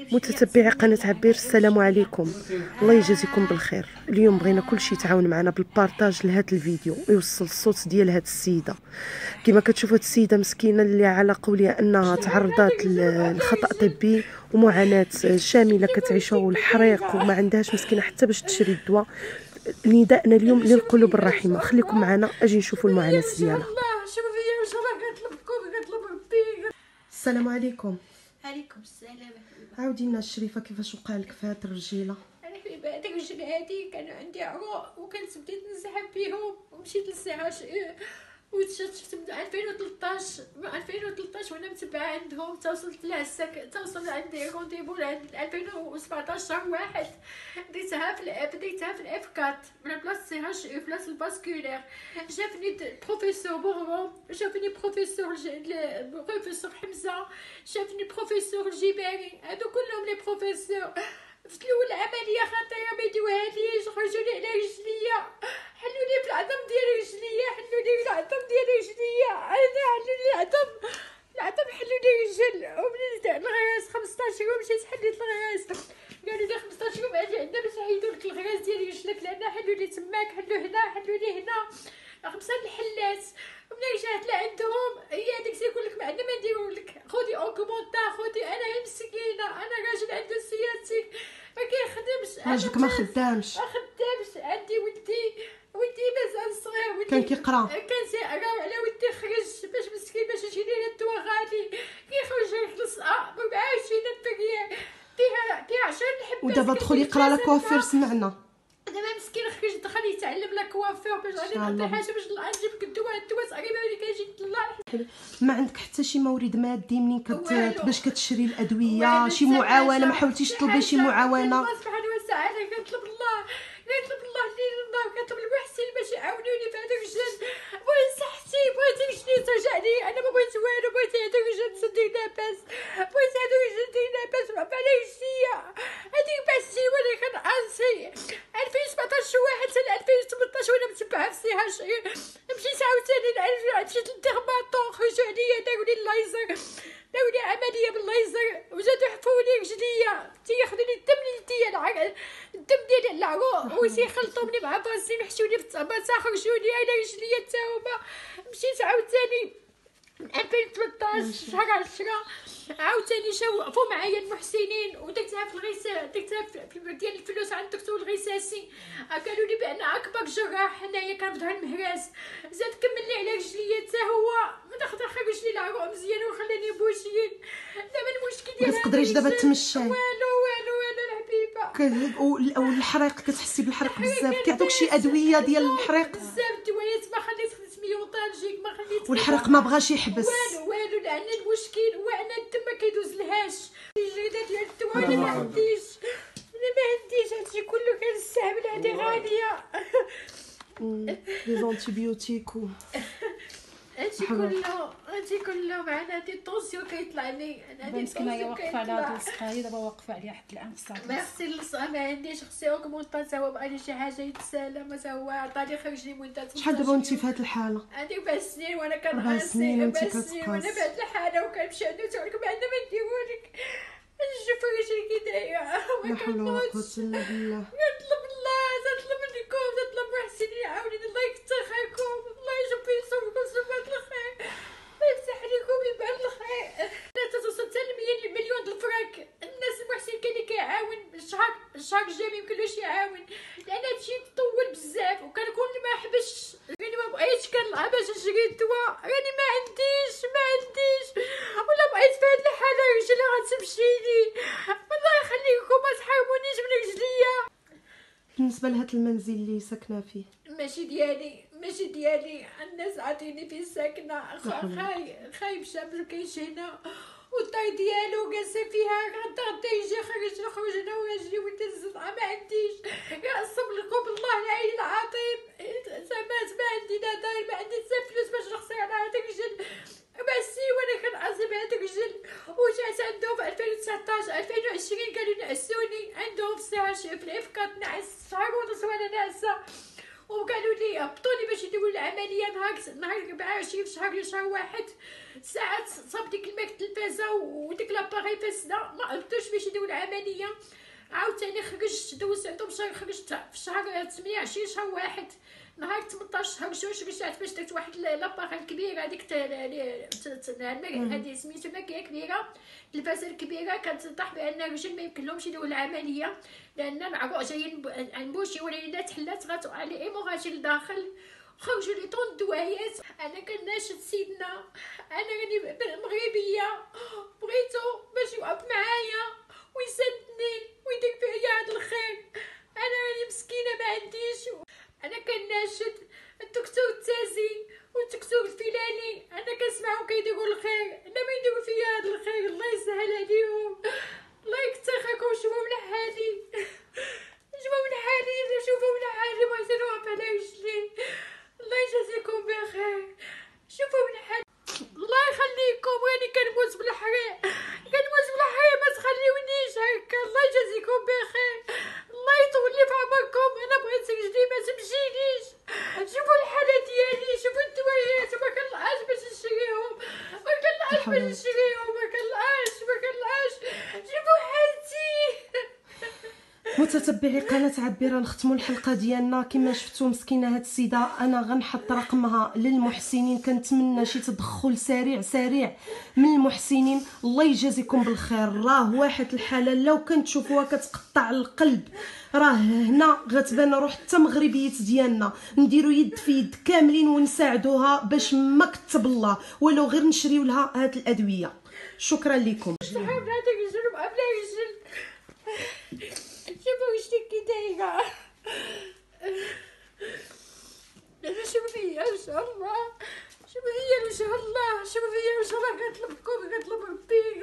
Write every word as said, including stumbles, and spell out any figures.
متتبعي قناه عبير، السلام عليكم، الله يجازيكم بالخير. اليوم بغينا كلشي يتعاون معنا بالبارطاج لهذا الفيديو ويوصل الصوت ديال هذه السيده. كما كتشوفوا هذه السيده مسكينه اللي على قولها انها تعرضات لخطا طبي ومعاناه شامله كتعيشها والحريق وما عندهاش مسكينه حتى باش تشري الدواء. نداءنا اليوم للقلوب الرحيمه، خليكم معنا اجي نشوفوا المعاناه ديالها. السلام عليكم. عليكم السلام. عاودي لنا الشريفه كيفاش وقع لك في هاد الرجيله؟ انا في هذاك الجن هادي كانوا عندي عروق وكنت بديت نسحب فيهم ومشيت للساعه وشفت من ألفين وثلاثطاش من ألفين وثلاثطاش وانا متبعه عندهم توصلت لهساك توصل عندي رونديفو عند ألفين وسبعطاش شهر واحد. ديتها في الاب ديتها في الاف أربعة من بلاصه سي هاش اي بلاصه الباسكولير. شافني بروفيسور بورغون، شافني بروفيسور بروفيسور حمزه، شافني بروفيسور الجبالي، هادو كلهم لي بروفيسور. في الاول عمليه خطيره ما يديوهاليش، خرجوا لي على رجليا، حلوا لي في العظم ديال رجليا، حلوا لي العظم ديال رجليا، انا حلوا لي العظم العظم حلوا لي رجل. ومنين الغراس خمسطاش يوم مشيت حليت الغراس، قالوا لي خمسطاش يوم اجي عندنا باش يعيدوا لك الغراس ديال رجلك، لان حلوا لي تماك، حلوا هنا حلوا لي هنا خمسه الحلات. ومنين رجعت لعندهم هي هذيك تيقول لك ما عندنا ما نديروا لك، خذي اوكومونتا خذي. انا مسكينه، انا راجل عنده سياتيك ما كيخدمش، راجلك ما خدامش ما خدامش. عندي ودي ودي مازال صغير، ودي كان كيقرا كان تيقرا على ودي خرج باش مسكين باش يجي لي الدواء غالي، كيخرج يخلص أربعة وعشرين الدريه فيها فيها عشرين حبه. ودابا دخل يقرا لا كوافير سمعنا. دابا مسكين خرج دخل يتعلم لا كوافير باش غادي نعطي حاجه باش نجيب لك الدواء. الدواء تقريبا اللي كيجي طلع. ما عندك حتى شي مورد مادي منين كت باش كتشري الادويه؟ شي معاونه؟ ما حاولتيش تطلبي شي معاونه؟ الله سبحانه وتعالى كنطلب الله كنطلب الله الليل والنهار، كنطلب المحسن باش يعاونوني في هذاك الجن. بغيت صحتي، بغيت داكشي ترجع لي، انا ما بغيت والو، بغيت هذاك الجن تسدي لاباس، بغيت هذاك الجن تسدي لاباس وعف على رجليا. هذيك بعد سنين وانا كنقاسي ألفين وسبعطاش واحد حتى ألفين وثمنطاش وانا متبعه في سي هاش. مشيت عاوتاني مشيت للديرماتون، خرجوا عليا داروا لي اللايزر، داروا لي عمليه باللايزر وزادوا حفوا لي رجليا، تياخذوا لي الدم ديال العرق الدم ديال العروق وتيخلطوني مع فازين وحشوني في الطابات خرجوا لي على رجليا حتى هما. مشيت عاوتاني ألفين وثلاثطاش شهر عشرة عاوتاني جاو وقفوا معايا المحسنين ودرتها في الغساء، درتها في ديال الفلوس عند الدكتور الغساسي. قالوا لي بان اكبر جراح هنايا كان في ظهر المهراس، زاد كمل لي على رجليا حتى هو من دخل خرج لي العروق مزيان وخلاني بوشين. دابا المشكل ديال ما تقدريش دابا تمشي والو والو والو الحبيبه. والحريق كتحسي بالحريق بزاف، كيعطوك شي ادويه ديال الحريق؟ بزاف الدوايات ما خليت خديت ميوطالجيك ما خليت، والحريق ما بغاش يحبس والو والو لان المشكل هو ان الدم ما كيدوز لهاش. الجريده ديال الدواء انا ما عنديش، انا ما عنديش، هادشي كله كنستعمل، هادي غاليه. لي زونتيبيوتيك و هادشي كله هادشي كله معنا هادي الطونسيون كيطلع لي، هادي مسكينه هي واقفه على هاد السقايه دابا واقفه عليها حتى الان في الصاط. ما خصني نلصق، ما عنديش، خصني اوكمونطا تا هو بغى لي شي حاجه يتسالى، ما تا هو عطاني خرج لي مده. شحال دابا وانت في هاد الحاله؟ عندي اربع سنين وانا أربع كنقاسي، سنين وانت اربع سنين وانا كتقاسي. في هاد الحاله وكنمشي عندو تقول لك ما عندنا ما نديرولك. نشوف رجلي كي دايره لا حول ولا قوه الا بالله. نطلب الله، تطلب منكم، تطلب محسن يعاونني، الله يكثر خيركم، الله يجب يصوبكم صبات الخير، الله يفتح عليكم يبان الخير. لا توصل حتى ل مليون د الفراك. الناس المحسن كاين اللي كيعاون الشهر الشهر الجاي ما يمكنلوش يعاون لان هادشي طول بزاف وكنكون ما حبش، راني ما بغيتش كنلعب باش نشري الدواء، راني ما عنديش ما عنديش ولا بغيت في هاد الحاله رجلي غتمشي لي. الله يخليكم ما تحرمونيش من رجليا. بالنسبه لهاد المنزل اللي ساكنه فيه ماشي ديالي ماشي ديالي، الناس عاطيني فيه ساكنه، خاي خايب شاب كاينش هنا والدار ديالو جالسه فيها، غدا غدا يجي خرج نخرج انا وراجلي ولد الزرعه. ما عنديش، يعصب لكم بالله العلي العظيم، زعما ما عندي لا دار ما عندي حتى فلوس باش نخسر على هذاك الجن. بس وانا كنعصب هذاك الجن. وجات عندهم في ألفين وتسعطاش ألفين وعشرين قالوا نعسوني عندهم في الساعه في الاف أربعة نعس شهر ونص وانا ناعسه، وقالوا لي هبطوني باش يديروا العمليه نهار نهار أربعة وعشرين شهر شهر واحد. ساعات صاب ديك الماك التلفازه وديك لاباري فاسده ما عرفتوش باش يديروا العمليه. عاوتاني خرجت دوز عندهم شهر، خرجت في شهر ثمانية وعشرين شهر واحد نهار ثمنطاش شهر جوج رجعت باش درت واحد لاباري كبيره هذيك هذه سميتو ماكيه كبيره التلفازه الكبيره كانت طاح بان الرجال ما يمكنلهمش يديروا العمليه لان العروق جايين نبوشي ولا تحلات غتوقع لي ايموراجي لداخل خرجوا لي طون دوايات. انا كناشد سيدنا انا راني مغربيه بغيتو باش يوقف معايا ويساندني ويدير فيا هاد الخير. انا راني مسكينه ما عنديش. انا كناشد الدكتور التازي والدكتور الفلاني انا كنسمعهم كيديروا الخير، لما يديروا فيا هاد الخير الله يسهل عليهم. الله يكثر خيركم. شوفوا من حالي شوفوا من حالي شوفوا من حالي بغيت نوقف على رجلي. الله يجازيكم بخير. شوفوا من حالي الله يخليكم. راني كنموت بالحريق كنموت بالحريق ما تخليونيش هكا. الله يجازيكم بخير. الله يطول لي في عمركم. انا بغيت رجلي ما تمشيليش. شوفوا الحاله ديالي شوفوا الدوايات ما كنلقاش باش نشريهم ما كنلقاش باش نشريهم ما كنلقاش ما كنلقاش. شوفوا حالتي. متتبعي قناه عبيره نختموا الحلقه ديالنا كما شفتوا مسكينه هاد السيده. انا غنحط رقمها للمحسنين، كنتمنى شي تدخل سريع سريع من المحسنين. الله يجازيكم بالخير. راه واحد الحاله لو كنتشوفوها كتقطع القلب. راه هنا غتبان روح حتى مغربيات ديالنا نديروا يد في يد كاملين ونساعدوها باش ما كتب الله ولو غير نشريو لها هاد الادويه. شكرا لكم. شوفوا وشتي كي دايره. شوفوا فيا ان شاء الله. شوفوا فيا ان شاء الله. شوفوا فيا ان شاء الله. كنطلبكم كنطلب ربي